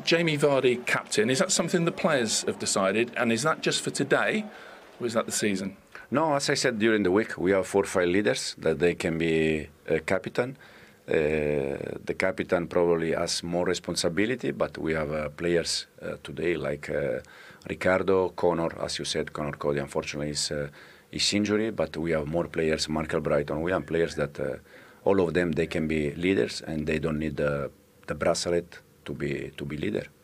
Jamie Vardy captain. Is that something the players have decided? And is that just for today, or is that the season? No, as I said during the week, we have 4 or 5 leaders that they can be a captain. The captain probably has more responsibility, but we have players today like Ricardo, Connor, as you said, Connor Cody unfortunately is injured, but we have more players, Markel Brighton. We have players that all of them, they can be leaders and they don't need the bracelet to be leader.